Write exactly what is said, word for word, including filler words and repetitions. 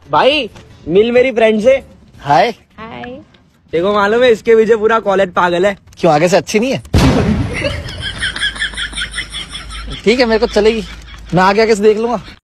भाई मिल मेरी फ्रेंड से। हाय। हाय। देखो मालूम है इसके पीछे पूरा कॉलेज पागल है। क्यों आगे से अच्छी नहीं है? ठीक है मेरे को चलेगी, मैं आगे आगे से देख लूंगा।